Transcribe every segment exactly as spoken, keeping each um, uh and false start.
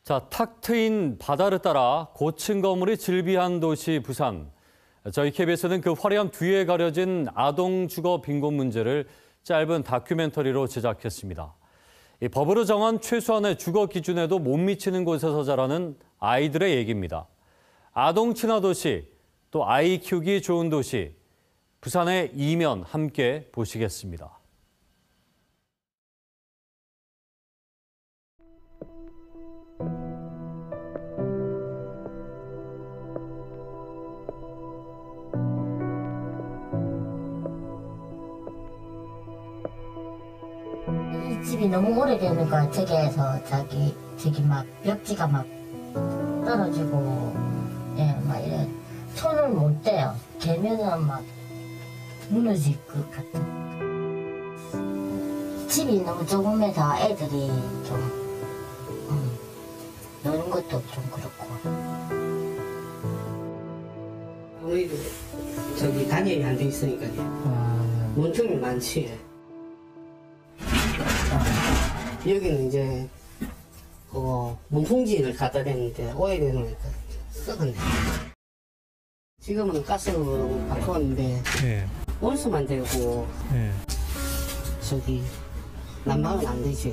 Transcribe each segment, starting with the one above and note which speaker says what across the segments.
Speaker 1: 자, 탁 트인 바다를 따라 고층 건물이 즐비한 도시 부산. 저희 케이비에스는 그 화려한 뒤에 가려진 아동 주거 빈곤 문제를 짧은 다큐멘터리로 제작했습니다. 이 법으로 정한 최소한의 주거 기준에도 못 미치는 곳에서 자라는 아이들의 얘기입니다. 아동 친화 도시, 또 아이 키우기 좋은 도시, 부산의 이면 함께 보시겠습니다.
Speaker 2: 이 집이 너무 오래되니까 저기에서 저기 저기 막 벽지가 막 떨어지고 예 막 이래 손을 못 대요. 개면은 막 무너질 것 같아. 집이 너무 조금해서 애들이 좀 음, 노는 것도 좀 그렇고.
Speaker 3: 아무래도 저기 단열이 안 돼 있으니까요. 아... 문틈이 많지. 여기는 이제 어, 문풍지를 갖다 댔는데 오래되니까 썩었네. 지금은 가스로 바꿨는데 네. 온수만 되고 네. 저기 난방은 안 되지.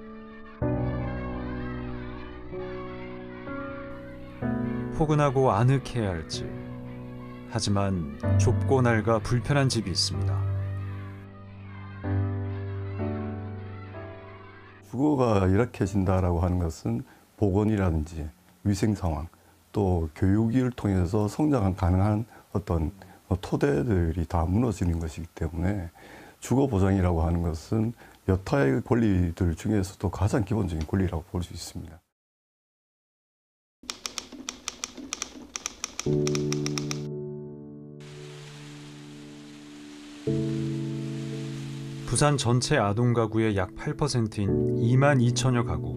Speaker 4: 포근하고 아늑해야 할지. 하지만 좁고 낡아 불편한 집이 있습니다.
Speaker 5: 주거가 열악해진다라고 하는 것은 보건이라든지 위생 상황, 또 교육을 통해서 성장 가능한 어떤 토대들이 다 무너지는 것이기 때문에 주거 보장이라고 하는 것은 여타의 권리들 중에서도 가장 기본적인 권리라고 볼 수 있습니다.
Speaker 4: 부산 전체 아동 가구의 약 팔 퍼센트인 이만 이천여 가구.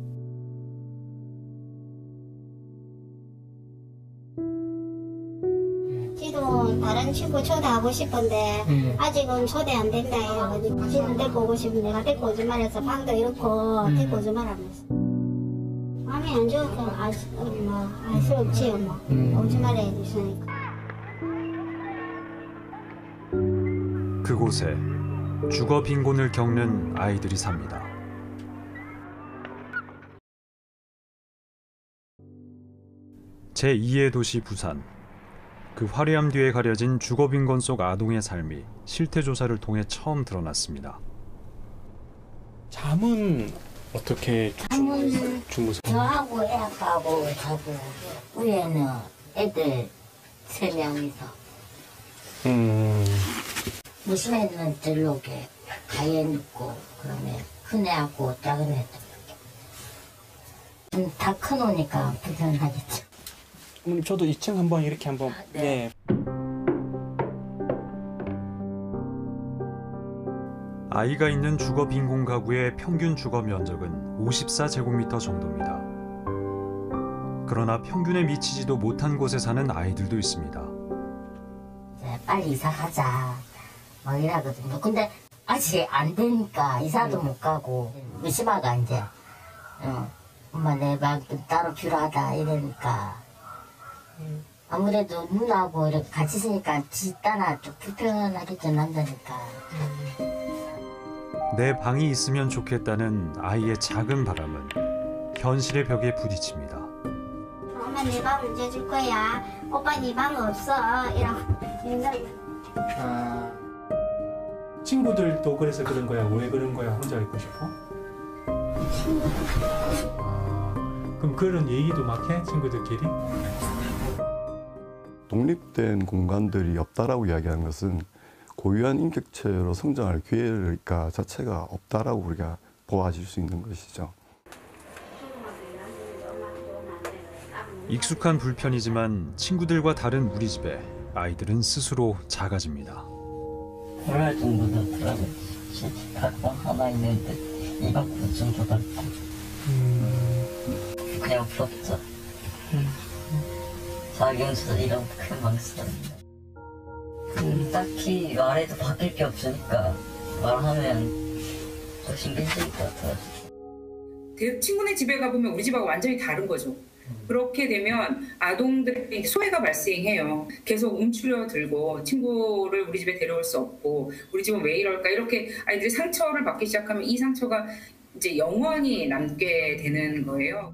Speaker 6: 지도 다른 친구 초대하고 싶은데 음. 아직은 초대 안 된다 해요. 지는 데리고 오고 싶은데 내가 데리고 오지 말아서 방도 이렇고 음. 데리고 오지 말아면서. 마음이 안 좋아서 알 수 뭐, 알 수 없지요. 뭐. 음. 오지 말아야 되니까.
Speaker 4: 그곳에 주거 빈곤을 겪는 아이들이 삽니다. 제이의 도시 부산. 그 화려함 뒤에 가려진 주거 빈곤 속 아동의 삶이 실태 조사를 통해 처음 드러났습니다.
Speaker 7: 잠은 어떻게
Speaker 2: 잠은
Speaker 7: 주무세요?
Speaker 2: 저하고 애 아빠하고 자고 위에는 애들 세 명이서. 음. 무슨 애는 들로게 가에 눕고 그러면 큰 애하고 작은 애도 이렇게 다 커놓으니까 불편하겠죠.
Speaker 7: 어머님 저도 이 층 한번 이렇게 한번
Speaker 2: 아, 네.
Speaker 7: 네.
Speaker 4: 아이가 있는 주거 빈곤 가구의 평균 주거 면적은 오십사 제곱미터 정도입니다. 그러나 평균에 미치지도 못한 곳에 사는 아이들도 있습니다.
Speaker 2: 네, 빨리 이사 가자 막 이러거든요. 근데 아직 안 되니까 이사도 못 가고 의심아가 이제 어, 엄마 내 방 따로 필요하다 이러니까 아무래도 누나하고 이렇게 같이 있으니까 집따나 좀 불편하겠죠. 남자니까.
Speaker 4: 내 방이 있으면 좋겠다는 아이의 작은 바람은 현실의 벽에 부딪힙니다.
Speaker 6: 엄마 내 방 언제 줄 거야? 오빠 네 방 없어. 이러고
Speaker 7: 아, 친구들도 그래서 그런 거야? 왜 그런 거야? 혼자 있고 싶어? 아, 그럼 그런 얘기도 막 해? 친구들끼리?
Speaker 5: 독립된 공간들이 없다라고 이야기하는 것은 고유한 인격체로 성장할 기회가 자체가 없다라고 우리가 보아질 수 있는 것이죠.
Speaker 4: 익숙한 불편이지만 친구들과 다른 우리 집에 아이들은 스스로 작아집니다.
Speaker 2: 얼마 정도 되더라고요. 각방 하나 있는데 이만큼 정도 갖고 음. 그냥 부럽죠. 음. 자경수 이런 큰 방 쓰는데 음, 딱히 말해도 바뀔 게 없으니까 말하면 더 신경 쓰일 것 같아요.
Speaker 8: 친구네 집에 가보면 우리 집하고 완전히 다른 거죠. 그렇게 되면 아동들이 소외가 발생해요. 계속 움츠려 들고 친구를 우리 집에 데려올 수 없고 우리 집은 왜 이럴까 이렇게 아이들이 상처를 받기 시작하면 이 상처가 이제 영원히 남게 되는 거예요.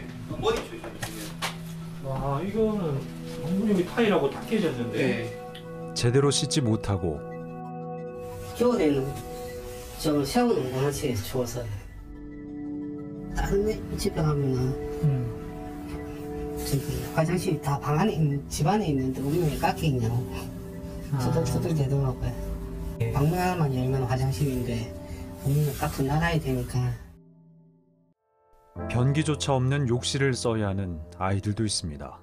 Speaker 7: 와, 이거는 어머님이 타일하고 다 깨졌는데.
Speaker 4: 제대로 씻지 못하고
Speaker 3: 겨울에는 좀 세우는 원하치에서 추워서 다른 집에 가면은
Speaker 7: 음.
Speaker 3: 저기 화장실이 다 방 안에 있는, 집 안에 있는데 우리는 왜 깎여 있냐고 투덜투덜 대더라고요. 방문 하나만 열면 화장실인데 우리는 깎고 나가야 되니까.
Speaker 4: 변기조차 없는 욕실을 써야 하는 아이들도 있습니다.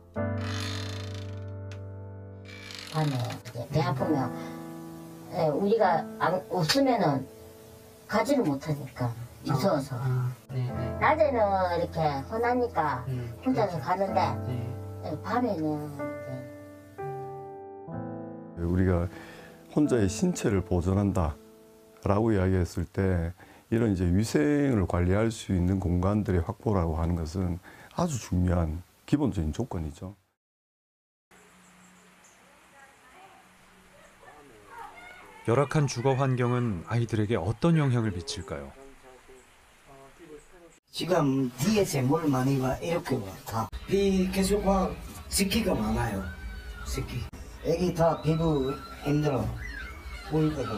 Speaker 2: 밤에 이제 배 아프면 예, 우리가 안, 없으면은 가지를 못하니까 무서워서.
Speaker 3: 아, 네, 네.
Speaker 2: 낮에는 이렇게 흔하니까
Speaker 3: 음,
Speaker 2: 혼자서 가는데
Speaker 3: 네.
Speaker 2: 예, 밤에는 이제
Speaker 5: 우리가 혼자의 신체를 보존한다 라고 이야기했을 때 이런 이제 위생을 관리할 수 있는 공간들의 확보라고 하는 것은 아주 중요한 기본적인 조건이죠.
Speaker 4: 열악한 주거 환경은 아이들에게 어떤 영향을 미칠까요?
Speaker 9: 지금 뒤에서 물 많이 와 이렇게 와 다. 비 계속 와 습기가 많아요. 습기. 애기 다 피부 힘들어. 보이거든.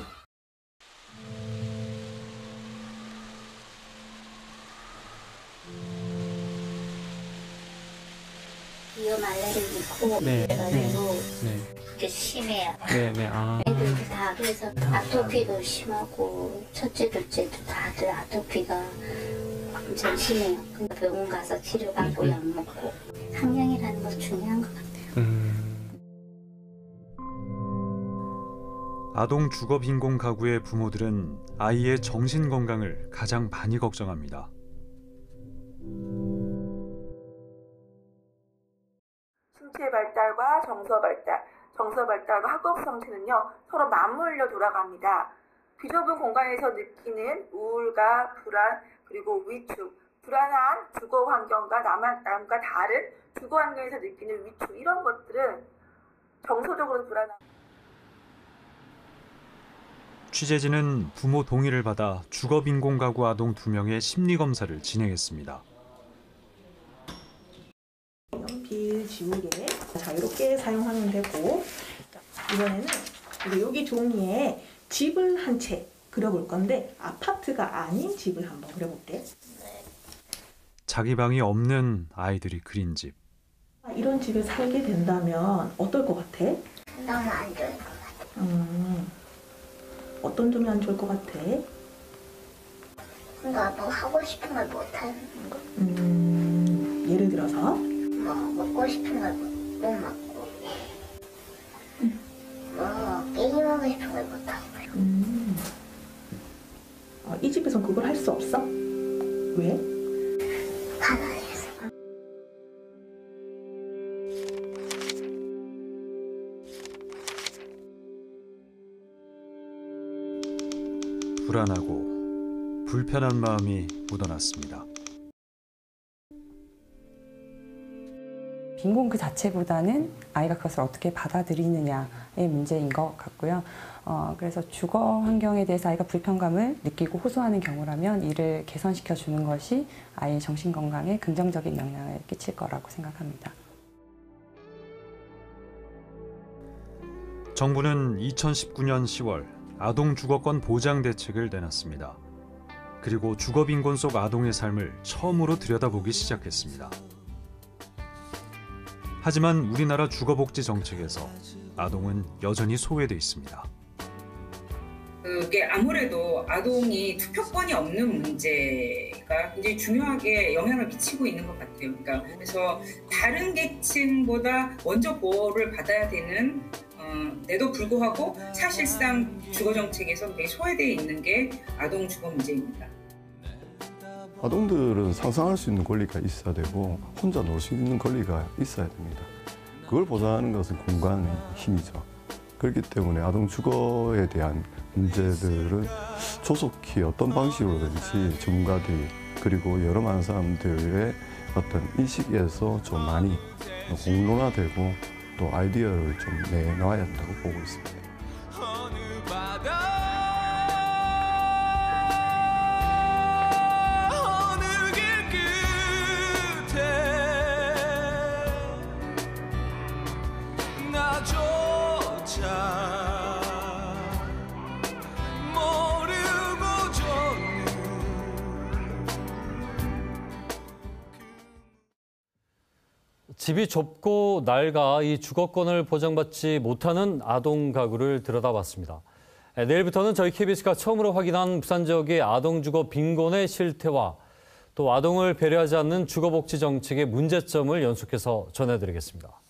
Speaker 6: 비염 알레르기 있고
Speaker 7: 네,
Speaker 6: 그래가지고
Speaker 7: 네.
Speaker 6: 그게 심해요.
Speaker 7: 네, 네. 아.
Speaker 6: 애들도 다 그래서 아토피도 심하고 첫째, 둘째도 다들 아토피가 엄청 심해요. 근데 병원 가서 치료받고 약 먹고 환경이라는 거 중요한 것 같아요.
Speaker 7: 음.
Speaker 4: 아동 주거 빈곤 가구의 부모들은 아이의 정신 건강을 가장 많이 걱정합니다.
Speaker 10: 신체 발달과 정서 발달, 정서 발달과 학업 성취는요 서로 맞물려 돌아갑니다. 비좁은 공간에서 느끼는 우울과 불안 그리고 위축, 불안한 주거 환경과 남, 남과 다른 주거 환경에서 느끼는 위축 이런 것들은 정서적으로 불안한.
Speaker 4: 취재진은 부모 동의를 받아 주거 빈곤 가구 아동 두 명의 심리 검사를 진행했습니다.
Speaker 11: 연필, 지우개 자유롭게 사용하면 되고 이번에는 여기 종이에 집을 한 채 그려볼 건데 아파트가 아닌 집을 한번 그려볼게.
Speaker 4: 자기 방이 없는 아이들이 그린 집.
Speaker 11: 이런 집에 살게 된다면 어떨 것 같아?
Speaker 6: 너무 안 좋을 것 같아.
Speaker 11: 음, 어떤 점이 안 좋을 것 같아?
Speaker 6: 뭔가 뭐 하고 싶은 걸 못하는 거.
Speaker 11: 음, 예를 들어서?
Speaker 6: 뭐 먹고 싶은 걸 못 먹고 뭐 게임하고 싶은 걸 못하고.
Speaker 11: 음, 어, 이 집에선 그걸 할 수 없어? 왜?
Speaker 6: 가난해서.
Speaker 4: 불안하고 불편한 마음이 묻어났습니다.
Speaker 12: 빈곤 그 자체보다는 아이가 그것을 어떻게 받아들이느냐의 문제인 것 같고요. 어, 그래서 주거 환경에 대해서 아이가 불편감을 느끼고 호소하는 경우라면 이를 개선시켜 주는 것이 아이의 정신 건강에 긍정적인 영향을 끼칠 거라고 생각합니다.
Speaker 4: 정부는 이천십구 년 시월 아동 주거권 보장 대책을 내놨습니다. 그리고 주거 빈곤 속 아동의 삶을 처음으로 들여다보기 시작했습니다. 하지만 우리나라 주거복지 정책에서 아동은 여전히 소외돼 있습니다.
Speaker 8: 그게 아무래도 아동이 투표권이 없는 문제가 굉장히 중요하게 영향을 미치고 있는 것 같아요. 그러니까 그래서 다른 계층보다 먼저 보호를 받아야 되는 어, 데도 불구하고 사실상 주거 정책에서 굉장히 소외되어 있는 게 아동 주거 문제입니다.
Speaker 5: 아동들은 상상할 수 있는 권리가 있어야 되고 혼자 놀 수 있는 권리가 있어야 됩니다. 그걸 보장하는 것은 공간의 힘이죠. 그렇기 때문에 아동 주거에 대한 문제들은 조속히 어떤 방식으로든지 전문가들이 그리고 여러 많은 사람들의 어떤 인식에서 좀 많이 공론화되고 또 아이디어를 좀 내놔야 한다고 보고 있습니다.
Speaker 1: 집이 좁고 낡아 이 주거권을 보장받지 못하는 아동 가구를 들여다봤습니다. 내일부터는 저희 케이비에스가 처음으로 확인한 부산 지역의 아동 주거 빈곤의 실태와 또 아동을 배려하지 않는 주거복지 정책의 문제점을 연속해서 전해드리겠습니다.